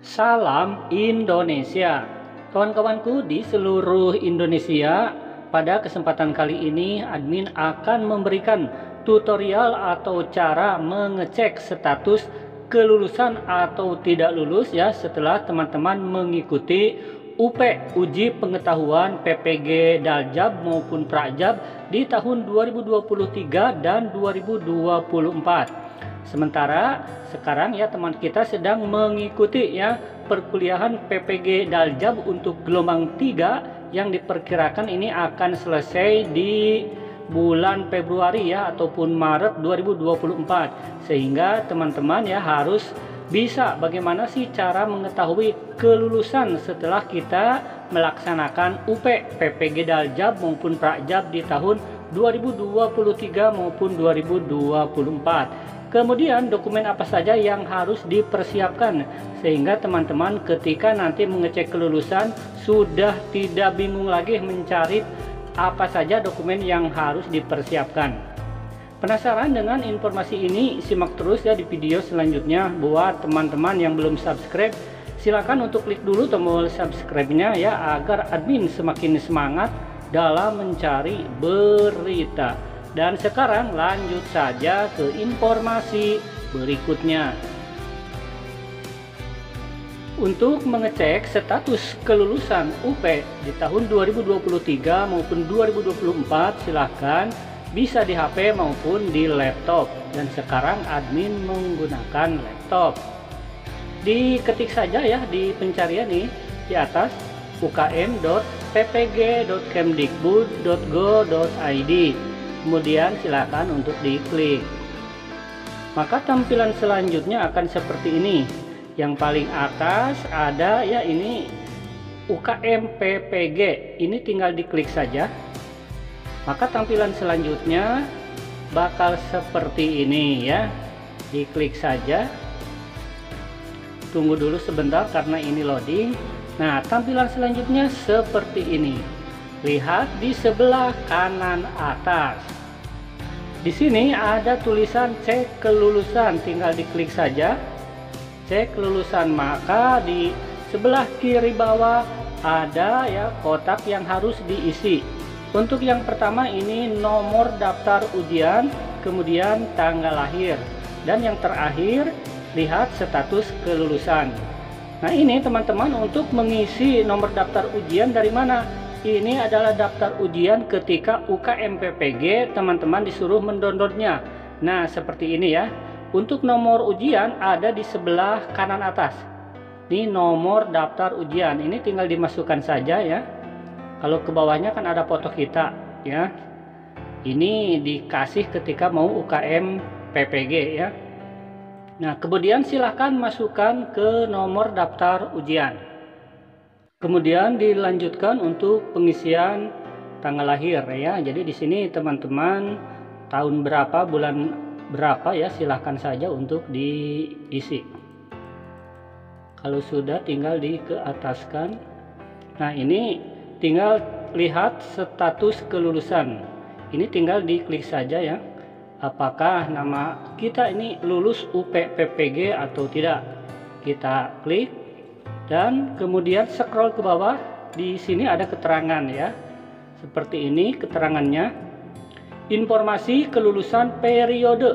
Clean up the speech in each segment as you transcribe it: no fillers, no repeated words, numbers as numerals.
Salam Indonesia, kawan-kawanku di seluruh Indonesia. Pada kesempatan kali ini admin akan memberikan tutorial atau cara mengecek status kelulusan atau tidak lulus ya setelah teman-teman mengikuti UP uji pengetahuan PPG Daljab maupun Prajab di tahun 2023 dan 2024. Sementara sekarang ya teman kita sedang mengikuti ya perkuliahan PPG Daljab untuk gelombang 3 yang diperkirakan ini akan selesai di bulan Februari ya ataupun Maret 2024. Sehingga teman-teman ya harus bisa bagaimana sih cara mengetahui kelulusan setelah kita melaksanakan UP PPG Daljab maupun Prajab di tahun 2023 maupun 2024. Kemudian dokumen apa saja yang harus dipersiapkan sehingga teman-teman ketika nanti mengecek kelulusan sudah tidak bingung lagi mencari apa saja dokumen yang harus dipersiapkan. Penasaran dengan informasi ini? Simak terus ya di video selanjutnya. Buat teman-teman yang belum subscribe, silakan untuk klik dulu tombol subscribe-nya ya agar admin semakin semangat dalam mencari berita. Dan sekarang lanjut saja ke informasi berikutnya. Untuk mengecek status kelulusan UP di tahun 2023 maupun 2024 silahkan bisa di HP maupun di laptop. Dan sekarang admin menggunakan laptop. Diketik saja ya di pencarian nih di atas ukm.ppg.kemdikbud.go.id. Kemudian silakan untuk diklik. Maka tampilan selanjutnya akan seperti ini. Yang paling atas ada ya ini UKM PPG. Ini tinggal diklik saja. Maka tampilan selanjutnya bakal seperti ini ya. Diklik saja. Tunggu dulu sebentar karena ini loading. Nah, tampilan selanjutnya seperti ini. Lihat di sebelah kanan atas. Di sini ada tulisan cek kelulusan, tinggal diklik saja. Cek kelulusan, maka di sebelah kiri bawah ada ya kotak yang harus diisi. Untuk yang pertama ini nomor daftar ujian, kemudian tanggal lahir, dan yang terakhir lihat status kelulusan. Nah, ini teman-teman untuk mengisi nomor daftar ujian dari mana? Ini adalah daftar ujian ketika UKM PPG, teman-teman disuruh mendownloadnya. Nah, seperti ini ya. Untuk nomor ujian ada di sebelah kanan atas. Ini nomor daftar ujian. Ini tinggal dimasukkan saja ya. Kalau ke bawahnya kan ada foto kita ya. Ini dikasih ketika mau UKM PPG ya. Nah, kemudian silahkan masukkan ke nomor daftar ujian. Kemudian dilanjutkan untuk pengisian tanggal lahir ya. Jadi di sini teman-teman tahun berapa, bulan berapa ya silahkan saja untuk diisi. Kalau sudah tinggal di keataskan. Nah, ini tinggal lihat status kelulusan. Ini tinggal diklik saja ya. Apakah nama kita ini lulus UP PPG atau tidak? Kita klik. Dan kemudian scroll ke bawah, di sini ada keterangan ya. Seperti ini keterangannya. Informasi kelulusan periode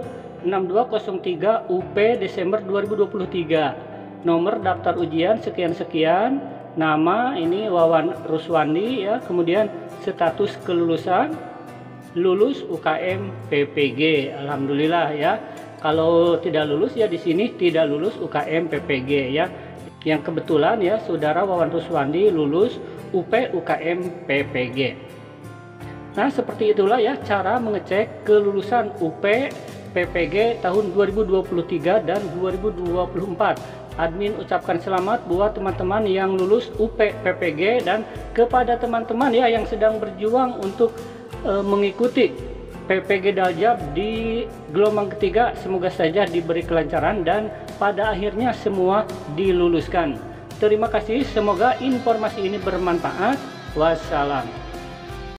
6203 UP Desember 2023. Nomor daftar ujian sekian-sekian, nama ini Wawan Ruswandi ya, kemudian status kelulusan lulus UKM PPG. Alhamdulillah ya. Kalau tidak lulus ya di sini tidak lulus UKM PPG ya. Yang kebetulan ya saudara Wawan Ruswandi lulus UP UKM PPG. Nah, seperti itulah ya cara mengecek kelulusan UP PPG tahun 2023 dan 2024. Admin ucapkan selamat buat teman-teman yang lulus UP PPG dan kepada teman-teman ya yang sedang berjuang untuk mengikuti PPG Daljab di gelombang ketiga, semoga saja diberi kelancaran dan pada akhirnya semua diluluskan. Terima kasih, semoga informasi ini bermanfaat. Wassalam.